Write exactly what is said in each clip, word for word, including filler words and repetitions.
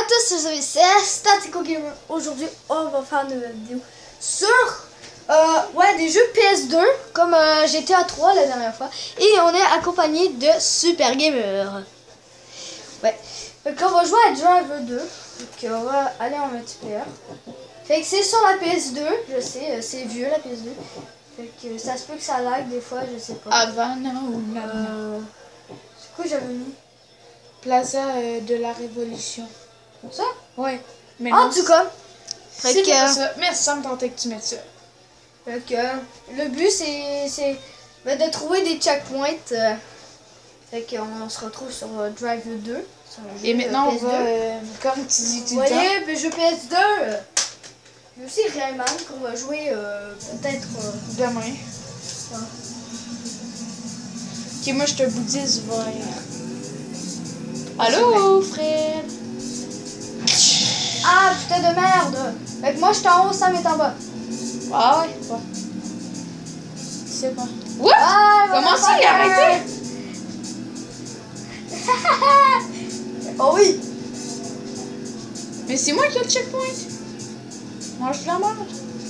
à tous, c'est Statico Gamer. Aujourd'hui, on va faire une vidéo sur euh, ouais, des jeux P S deux, comme euh, G T A trois la dernière fois. Et on est accompagné de Super Gamer. Ouais. Donc on va jouer à Driver deux. Donc on va aller en multiplayer. Fait que c'est sur la P S deux, je sais, c'est vieux la P S deux. Fait que ça se peut que ça lag des fois, je sais pas. Avant ou maintenant? Euh, c'est quoi j'avais mis? Plaza euh, de la Révolution. Ça? Ouais. Mais En tout cas. c'est Fait que, pas ça. Mais ça me tentait que tu mettes ça. Fait que le but c'est ben, de trouver des checkpoints. Euh, fait qu'on se retrouve sur euh, Drive deux. Sur le jeu, Et maintenant euh, on va, euh, comme tu dis tout Vous le temps. voyez, le jeu P S deux. Euh, il y a aussi Rayman qu'on va jouer euh, peut-être euh, Demain. ouais. Ok, moi je te bouddhiste vert. Allô, Fred? Ah putain de merde! Fait que moi je suis en haut, Sam est en bas. Ah ouais, ouais. C'est quoi? What? Ah, Comment ça, il a arrêté? Oh oui! Mais c'est moi qui ai le checkpoint. Mange de la merde.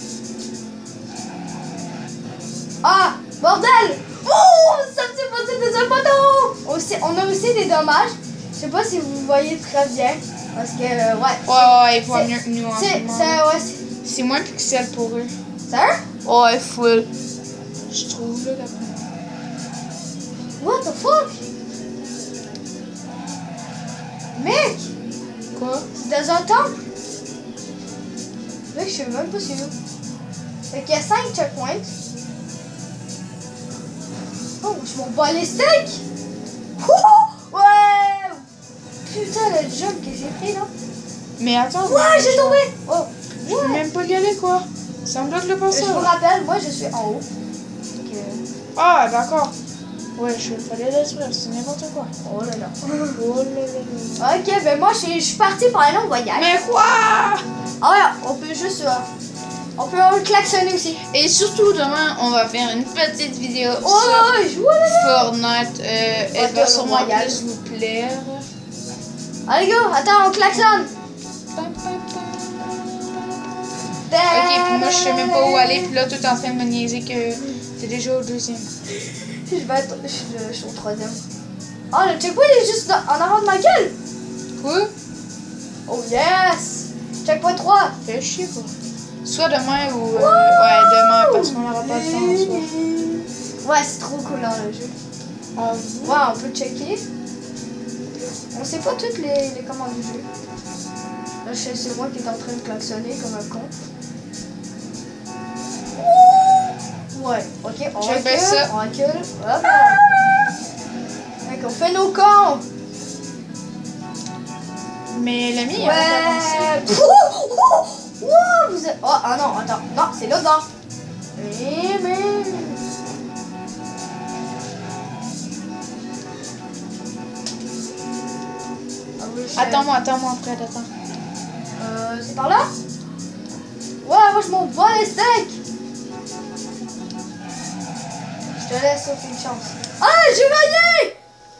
Ah! Bordel! Oh! Ça me s'est passé des poteau! Aussi, on a aussi des dommages. Je sais pas si vous voyez très bien. Parce que, euh, ouais. Ouais, ouais, ils voient mieux que nous en ce C'est moment. ouais, C'est moins pixel pour eux. sérieux? Ouais, full. Je trouve, là, d'après moi. What the fuck? Mec! Quoi? C'est dans un temple? Mec, je sais même pas c'est où. Fait qu'il y a cinq checkpoints. Oh, je m'en bats les steaks! Oh, ouais! Putain, le jump que j'ai pris là. Mais attends. Ouais, j'ai tombé! Oh, Je peux ouais. même pas y aller, quoi. Ça me bloque le Je passage. vous rappelle, moi je suis en haut. Donc, euh, Ah, d'accord. Ouais, je fallait l'esprit, c'est n'importe quoi. oh là là. Oh là là là. Ok, ben moi je suis, je suis partie pour un long voyage. Mais quoi? Ah ouais, on peut juste. Euh, on peut le klaxonner aussi. Et surtout, demain, on va faire une petite vidéo Oh sur là là, je vois là là. Fortnite. Euh, elle Attends, va sûrement le voyage. plus vous plaire. Allez go, attends, on klaxonne. Ok, puis moi je sais même pas où aller, puis là tout est en train de me niaiser que t'es déjà au deuxième. Je vais être, je, suis- je suis au troisième. Oh, le checkpoint est juste dans- en avant de ma gueule. Quoi? Oh yes. Checkpoint trois. Fais chier quoi. Soit demain ou... Euh, ouais, demain parce qu'on n'aura pas le temps ce soir. Ouais, c'est trop cool hein, le jeu. Ah, Ouais, on peut checker. On sait pas toutes les, les commandes du jeu. Là, je- c'est moi qui est en train de klaxonner comme un con. Ouais, ok, on Check recule, bien ça. on recule. Hop là. Fait qu'on fait nos cons. mais l'ami, il a Ouais. Ouh, ouh, ouh, vous êtes... Oh, ah non, attends. Non, c'est là dedans. Mais, mais... Ah oui, je sais. Attends-moi, attends-moi, Fred, attends. Euh, c'est par là? Ouais, moi je m'en bats les steaks. Je te laisse aucune chance. Ah, j'ai gagné!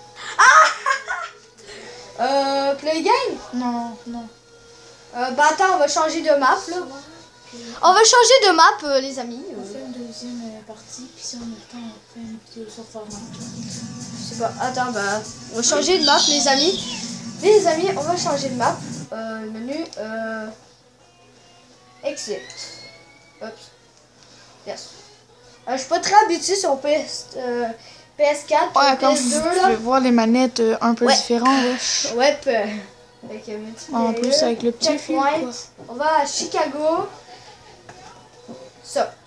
Ah! Euh, play game? Non, non. Euh, bah attends, on va changer de map là. On va changer de map, euh, les amis. On fait une deuxième euh, partie, puis si en même temps on fait une vidéo sur Fortnite. Je sais pas, attends, bah, on va changer de map, les amis. Les amis, on va changer de map. Euh, le menu, euh, exit. Oups. Yes. Euh, je suis pas très habitué sur P S, euh, P S quatre, Ouais, P comme S vous deux pouvez là. voir les manettes euh, un peu Ouais. différentes, wesh. Ouais, peu. Avec, euh, multiplayer, En plus avec le petit fil, checkpoint. quoi. On va à Chicago. Ça.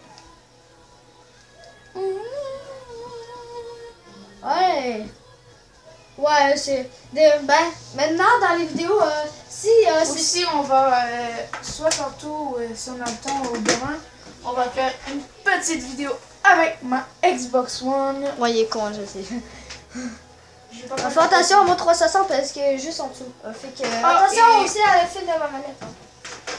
Ouais. Ouais, c'est... de- Ben, maintenant, dans les vidéos, euh, si... Euh, c'est- Aussi, on va, euh, soit tantôt, euh, si on a le temps, ou demain, on va faire une petite vidéo avec ma Xbox One. Ouais, il est con, je sais. J'ai pas Euh, mal fais attention à mon trois cent soixante parce que juste en dessous. Euh, fait que, Ah, attention et- aussi à la fil de ma manette. Hein.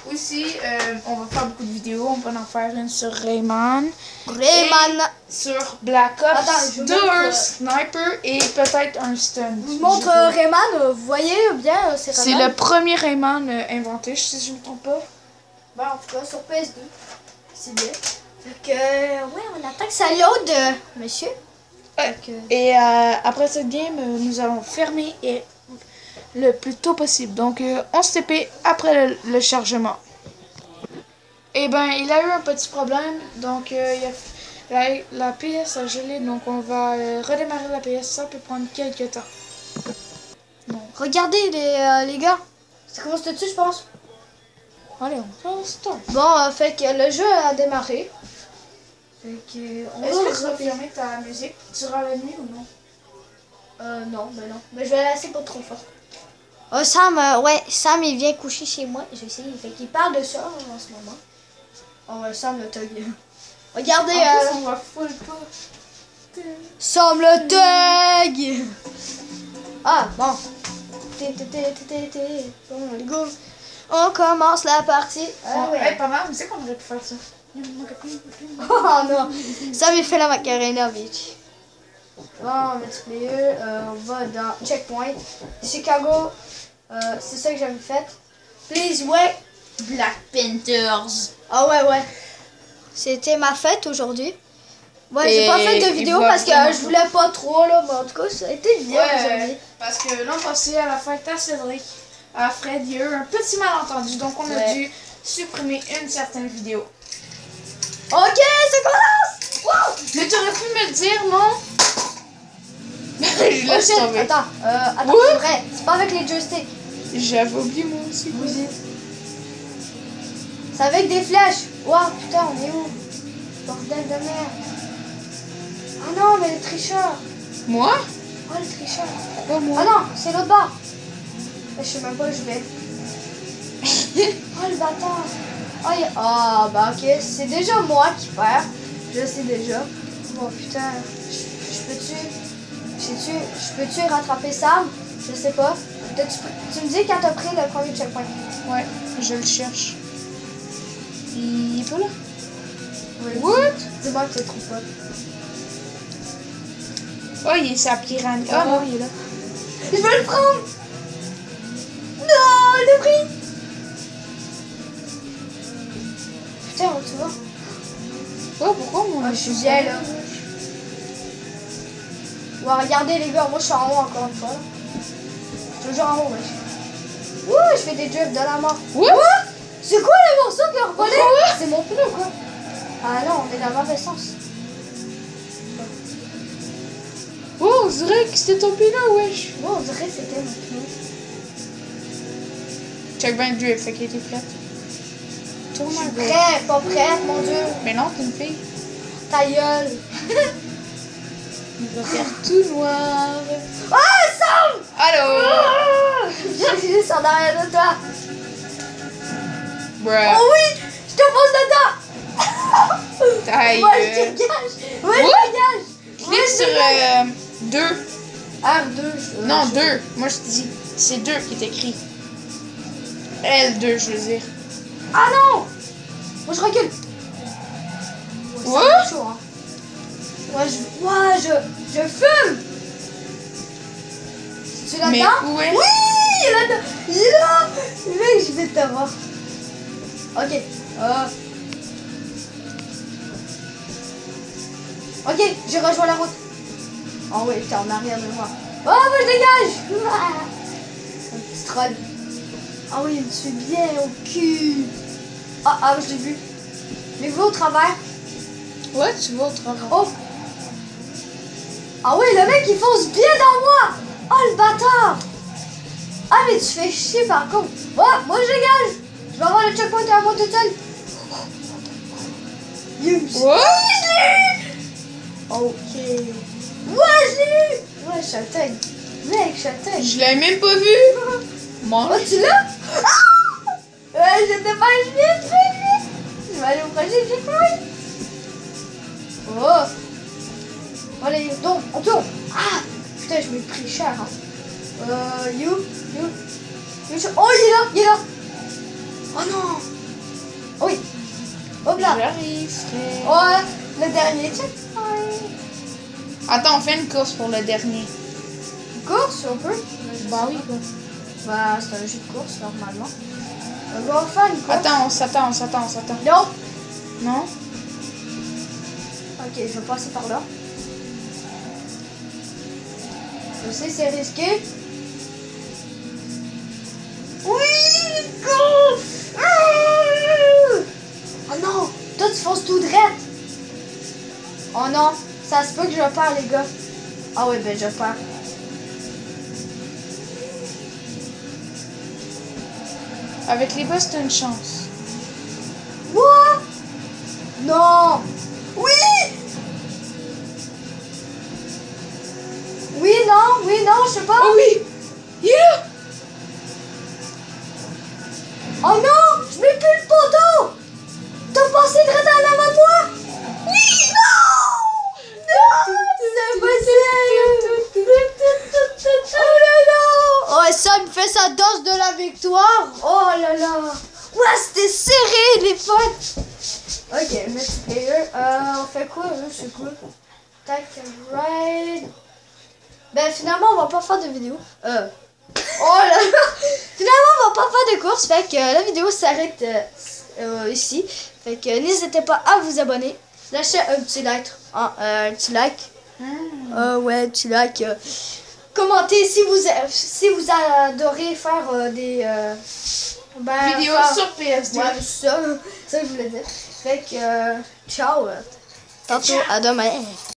aussi, euh, on va faire beaucoup de vidéos. On va en faire une sur Rayman. Rayman. Sur Black Ops Attends, deux, montre, euh... Sniper et peut-être un stun. Je vous montre euh, Rayman, euh, vous voyez bien, euh, c'est C'est le premier Rayman euh, inventé, si je ne me trompe pas. Ben, en tout cas, sur P S deux. C'est bien. Donc, euh, ouais, on attend que ça load, euh, monsieur. Ouais. Donc, euh... Et euh, après cette game, euh, nous allons fermer et le plus tôt possible. Donc, euh, on se T P après le, le chargement. Et ben, il a eu un petit problème. Donc, euh, il a, la, la P S a gelé. Donc, on va euh, redémarrer la P S. Ça peut prendre quelques temps. Bon. Regardez, les, euh, les gars. Ça commence tout de suite, je pense. Allez, on fait start. Bon, euh, fait que le jeu a démarré. Fait que... Est-ce que tu vas fermer ta musique durant la nuit ou non? Euh, non, ben non. Mais je vais la laisser pas trop fort. Oh, Sam, euh, ouais, Sam, il vient coucher chez moi. Je sais, fait qu'il parle de ça en ce moment. Oh, ouais, Sam le thug. Regardez, en plus, euh... on va full pas. Sam le thug. Ah, bon. Té, té, té, té, té. Bon, les gars, on commence la partie. Ah, ouais. Hey, pas mal, mais c'est qu'on aurait pu faire ça. Oh non, Sam il fait la macarena, bitch. Bon, multiplayer, euh, on va dans Checkpoint. Chicago, euh, c'est ça que j'avais fait. Please, ouais. Black Panthers. Ah ouais, ouais. C'était ma fête aujourd'hui. Ouais, j'ai pas fait de vidéo parce que euh, je voulais pas trop, là, mais en tout cas, ça a été bien ouais, aujourd'hui. Parce que l'an passé, à la fête à Cédric, à Fred, il y a eu un petit malentendu, donc on a ouais. dû supprimer une certaine vidéo. Ok, ça commence! Wow! Mais tu aurais pu me le dire, non? Je laisse oh, tomber. Attends, euh, attends, ouais? c'est vrai, c'est pas avec les joysticks. J'avais oublié moi aussi. Oui. C'est avec des flèches. Wow, putain, on est où? Bordel de merde. Ah non, mais le tricheur. Moi? Oh, le tricheur. Pas moi. Ah non, c'est l'autre bord. Je sais même pas où je vais. Oh, le bâtard. Oh, il... oh, bah ok, c'est déjà moi qui perds. Je sais déjà. Oh putain, je, je peux-tu... Je peux-tu je peux-tu rattraper Sam? Je sais pas. Tu, tu me dis quand t'as pris le premier checkpoint. Ouais, je le cherche. Il est pas là? Oui, what? Dis-moi que tu le trouves pas. Oh, il est sa piranha. Ah oh, non, il est là. Je veux le prendre! Non, il est pris! Putain, tu vois? Oh, pourquoi moi? Oh, je suis bien là. Ouais, regardez les gars, moi je suis en haut encore une fois. Je suis toujours en haut, wesh. Ouh, je fais des drifts de la mort. What? C'est quoi les morceaux qui ont revolé? C'est mon pneu quoi? Ah non, on est dans le mauvais sens. Oh, on dirait que c'était ton pilote, wesh. Ouais, on dirait que c'était mon pneu. Check ben drift, fait qu'il était prête. Je suis prête, pas prête, mon dieu. Mais non, t'es une fille. Ta gueule. Il va faire tout noir. Ah, Sam! Allô? Ah, j'ai juste en arrière de toi. Bruh. Oh oui, je te pose dedans. Ta Moi, je te gage. Ouais, je te gage. Clique sur euh, deux. R deux. Euh, non, deux. Moi, je te dis, c'est deux qui est écrit. L deux, je veux dire. Ah non! Moi, je recule. Ouais, c'est chaud, hein. Ouais, je, ouais, je, je fume. Tu l'as là-dedans? Ouais. Oui, il est là-dedans. Il est là. Mec, je vais t'avoir. Ok. Euh... Ok, j'ai rejoint la route. Oh oui, t'es en arrière de moi. Oh, moi je dégage. Un petit troll. Ah oui, il me suit bien au cul. Ah, ah, je l'ai vu. Mais vous au travers. Ouais, tu vois au travers. Oh. Ah oui, le mec il fonce bien dans moi. Oh le bâtard. Ah mais tu fais chier par contre. Oh, moi je dégage. Je vais avoir le checkpoint à moi toute seule. Yes. Ouais. Je l'ai eu. Ok. Ouais, je l'ai eu. Ouais, je suis un thug. Mec, je suis un thug. Je l'ai même pas vu. Mange. Oh, tu l'as? Ah ouais, j'étais pas vite, vite, vite. Je vais aller au prochain checkpoint. Oh. Allez, donc, on tourne. Ah, putain, je m'ai pris cher. Hein. Euh, you, you, you. Oh, il est là, il est là. Oh non. Oui. Hop là. J'arrive, frère. Ouais, le dernier check. Attends, on fait une course pour le dernier. Course, on peut? Bah oui, quoi. Bah, c'est un jeu de course, normalement. On va faire une course. Attends, on s'attend, on s'attend, on s'attend. Non. Non? Ok, je vais passer par là. Je sais, c'est risqué. Oui, go! Oh non, toi tu fonces tout droit. Oh non, ça se peut que je perds, les gars. Ah oui, ben je perds. Avec les boss, t'as une chance. What? Non. Oui. Oui, non, oui, non, je sais pas. Oh oui! Yeah! Oh non, je mets plus le poteau. T'as passé de retard avant moi. Oui, non. Non, c'est possible. Oh là là. Oh, ça me fait sa danse de la victoire. Oh là là. Ouais, c'était serré, les potes. Ok, multiplayer. Euh, on fait quoi, là? C'est quoi? Tac, ride. Ben, finalement, on va pas faire de vidéo. Euh. Oh là là. Finalement, on va pas faire de course. Fait que euh, la vidéo s'arrête euh, euh, ici. Fait que euh, n'hésitez pas à vous abonner. Lâchez un petit like. Hein, euh, un petit like. Hmm. Euh, ouais, un petit like. Euh, commentez si vous, si vous adorez faire euh, des... Euh, ben, Vidéo faire- sur P S deux. Ouais, c'est ça, ça que je voulais dire. Fait que, euh, ciao. Tantôt, à demain.